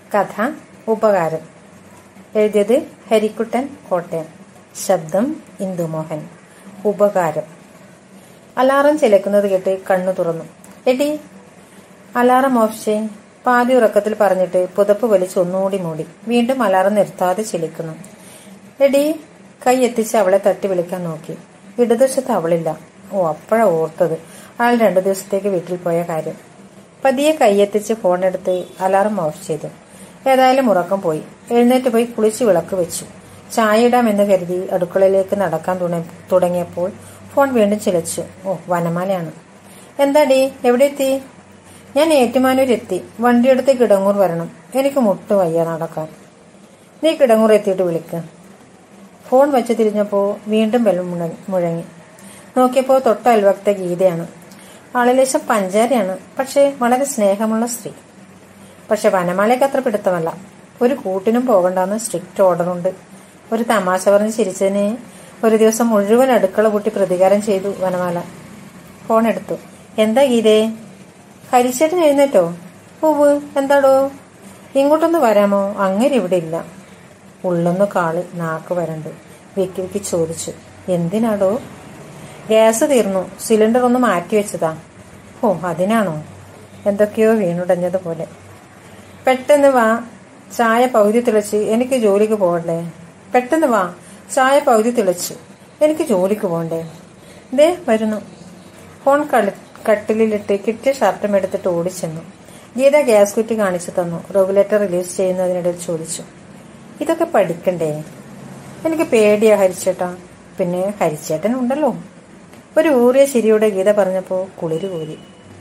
കഥ ഉപകാരം. എഴുതിയത് ഹരിക്കുട്ടൻ കോട്ടയം. ശബ്ദം ഇന്ദുമോഹൻ. ഉപകാരം. അലാറം ചിലക്കുന്നത് കേട്ട് കണ്ണു തുറന്നു. എടി, അലാറം ഓഫ് ചെയ്. പാതി ഉറക്കത്തിൽ പറഞ്ഞിട്ട് പുതപ്പ് വലിച്ച് ഒന്നുകൂടി മൂടി. വീണ്ടും അലാറം നിർത്താതെ ചിലിക്കുന്നു. എടി, കൈ എത്തിച്ച് അവളെ തട്ടി വിളിക്കാൻ നോക്കി. ഇടതുവശത്ത് അവളില്ല. അപ്പോഴാ ഓർത്തത് ആൾ 2 ദിവസത്തേക്ക് വീട്ടിൽ പോയ കാര്യം. പതിയെ കൈയെത്തിച്ച് ഫോണെടുത്ത് അലാറം ഓഫ് ചെയ്തു. ഏതായാലും ഉറക്കം പോയി. എഴുന്നേറ്റ് പോയി കുളിച്ച് വിളക്ക് വെച്ചു. ചായ ഇടാമെന്ന് കരുതി അടുക്കളയിലേക്ക് നടക്കാൻ തുടങ്ങിയപ്പോൾ ഫോൺ വീണ്ടും ചിലച്ചു. വനമാലയാണ്. എന്താടി, എവിടെ എത്തി? ഞാൻ ഏറ്റുമാനൂർ എത്തി. വണ്ടിയെടുത്ത് കിടങ്ങൂർ വരണം. എനിക്ക് മുട്ട് വയ്യ നടക്കാൻ. നീ കിടങ്ങൂർ എത്തിയിട്ട് വിളിക്ക്. ഫോൺ വെച്ച് തിരിഞ്ഞപ്പോ വീണ്ടും ബെൽ മുഴങ്ങി. നോക്കിയപ്പോ തൊട്ട അയൽവക്കത്തെ ഗീതയാണ്. ആളിലേശം പഞ്ചാരയാണ്, പക്ഷെ വളരെ സ്നേഹമുള്ള സ്ത്രീ. പക്ഷെ വനമാലയ്ക്ക് അത്ര പിടുത്തമല്ല. ഒരു കൂട്ടിനും പോകണ്ടെന്ന് സ്ട്രിക്റ്റ് ഓർഡറുണ്ട്. ഒരു തമാശ പറഞ്ഞ് ചിരിച്ചതിന് ഒരു ദിവസം മുഴുവൻ അടുക്കള കൂട്ടി പ്രതികാരം ചെയ്തു വനമാല. ഫോൺ എടുത്തു. എന്താ ഗീതേ? ഹരിച്ചേട്ടൻ എഴുന്നേറ്റോ? പൂവ്, എന്താടോ? ഇങ്ങോട്ടൊന്ന് വരാമോ? അങ്ങനെ ഇവിടെ ഇല്ല. ഉള്ളൊന്നു കാളി, നാക്ക് വരണ്ട്. വിക്കി വിക്കി ചോദിച്ചു. എന്തിനാടോ? ഗ്യാസ് തീർന്നു. സിലിണ്ടർ ഒന്ന് മാറ്റിവെച്ചതാ. അതിനാണോ? എന്തൊക്കെയോ വീണുടഞ്ഞതുപോലെ. പെട്ടെന്ന് വാ, ചായ പകുതി തിളച്ച്. എനിക്ക് ജോലിക്ക് പോകണ്ടേ? പെട്ടെന്ന് വാ, ചായ പകുതി തിളച്ചു. എനിക്ക് ജോലിക്ക് പോകണ്ടേ? ദേ വരുന്നു. ഫോൺ കട്ടിലിട്ട് കിട്ടിയ ഷർട്ടും എടുത്തിട്ട് ഓടിച്ചെന്നു. ഗീത ഗ്യാസ് കുറ്റി കാണിച്ചു തന്നു. റെഗുലേറ്റർ റിലീസ് ചെയ്യുന്നതിനിടയിൽ ചോദിച്ചു, ഇതൊക്കെ പഠിക്കണ്ടേ? എനിക്ക് പേടിയാ ഹരിച്ചേട്ടാ. പിന്നെ ഹരിച്ചേട്ടൻ ഉണ്ടല്ലോ. ഒരു ഊറിയ ചിരിയുടെ ഗീത പറഞ്ഞപ്പോ കുളിര് കോരി.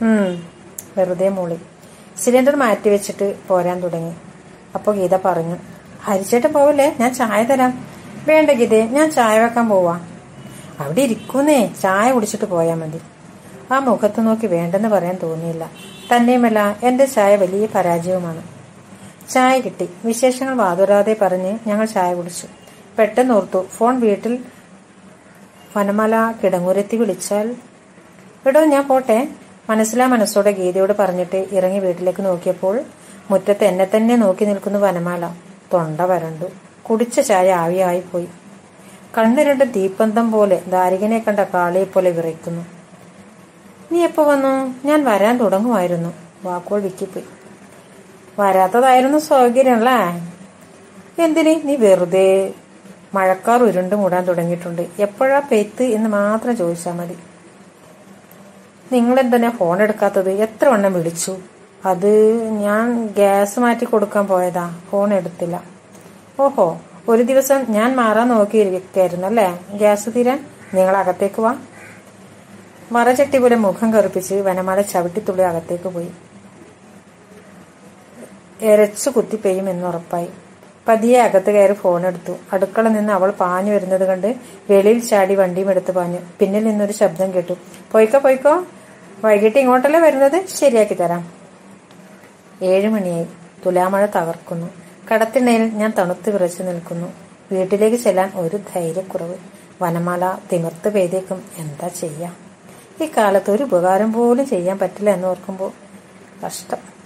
വെറുതെ മൂളി. സിലിണ്ടർ മാറ്റിവെച്ചിട്ട് പോരാൻ തുടങ്ങി. അപ്പൊ ഗീത പറഞ്ഞു, ഹരിച്ചേട്ടൻ പോവല്ലേ, ഞാൻ ചായ തരാം. വേണ്ട ഗീതേ, ഞാൻ ചായ വെക്കാൻ പോവാ. അവിടെ ഇരിക്കുന്നേ, ചായ കുടിച്ചിട്ട് പോയാ മതി. ആ മുഖത്ത് നോക്കി വേണ്ടെന്ന് പറയാൻ തോന്നിയില്ല. തന്നെയുമല്ല, എന്റെ ചായ വലിയ പരാജയവുമാണ്. ചായ കിട്ടി. വിശേഷങ്ങൾ വാതുരാതെ പറഞ്ഞ് ഞങ്ങൾ ചായ കുടിച്ചു. പെട്ടെന്ന് ഓർത്തു, ഫോൺ വീട്ടിൽ വനമാല കിടങ്ങൂരെത്തി വിളിച്ചാൽ. എടോ, ഞാൻ പോട്ടെ. മനസ്സോടെ ഗീതയോട് പറഞ്ഞിട്ട് ഇറങ്ങി വീട്ടിലേക്ക് നോക്കിയപ്പോൾ മുറ്റത്ത് എന്നെ തന്നെ നോക്കി നിൽക്കുന്നു വനമാല. തൊണ്ട വരണ്ടു. കുടിച്ച ചായ ആവിയായിപ്പോയി. കണ്ണ് 2 തീപ്പന്തം പോലെ ദാരികനെ കണ്ട കാളിയെ പോലെ വിറയ്ക്കുന്നു. നീ എപ്പോ വന്നു? ഞാൻ വരാൻ തുടങ്ങുമായിരുന്നു. വാക്കുകൾ വിക്കിപ്പോയി. വരാത്തതായിരുന്നു സൗകര്യമല്ലേ? എന്തിന്? നീ വെറുതെ. മഴക്കാർ ഉരുണ്ട് മൂടാൻ തുടങ്ങിയിട്ടുണ്ട്. എപ്പോഴാ പെയ്ത്ത് എന്ന് മാത്രം ചോദിച്ചാൽ മതി. നിങ്ങളെന്തിനാ ഫോൺ എടുക്കാത്തത്? എത്ര വണ്ണം വിളിച്ചു? അത് ഞാൻ ഗ്യാസ് മാറ്റി കൊടുക്കാൻ പോയതാ. ഫോൺ എടുത്തില്ല. ഒരു ദിവസം ഞാൻ മാറാൻ നോക്കിയിരിക്കായിരുന്നു അല്ലേ ഗ്യാസ് തീരാൻ? നിങ്ങൾ അകത്തേക്ക് വാ. വറചട്ടി പോലെ മുഖം കറുപ്പിച്ച് വനമാല ചവിട്ടിത്തുള്ളി അകത്തേക്ക് പോയി. എരച്ചു കുത്തി പെയ്യും എന്നുറപ്പായി. പതിയെ അകത്ത് കയറി ഫോണെടുത്തു. അടുക്കള നിന്ന് അവൾ പാഞ്ഞു വരുന്നത് കണ്ട് വെളിയിൽ ചാടി വണ്ടിയും എടുത്ത് പാഞ്ഞു. പിന്നിൽ നിന്നൊരു ശബ്ദം കേട്ടു. പോയിക്കോ, വൈകിട്ട് ഇങ്ങോട്ടല്ലേ വരുന്നത്, ശരിയാക്കി തരാം. 7 മണിയായി. തുലാമഴ തകർക്കുന്നു. കടത്തിണ്ണയിൽ ഞാൻ തണുത്ത് വിറച്ചു നിൽക്കുന്നു. വീട്ടിലേക്ക് ചെല്ലാൻ ഒരു ധൈര്യക്കുറവ്. വനമാല തിമിർത്ത് പെയ്തേക്കും. എന്താ ചെയ്യാം? ഈ കാലത്ത് ഒരു ഉപകാരം പോലും ചെയ്യാൻ പറ്റില്ല എന്നോർക്കുമ്പോൾ കഷ്ടം.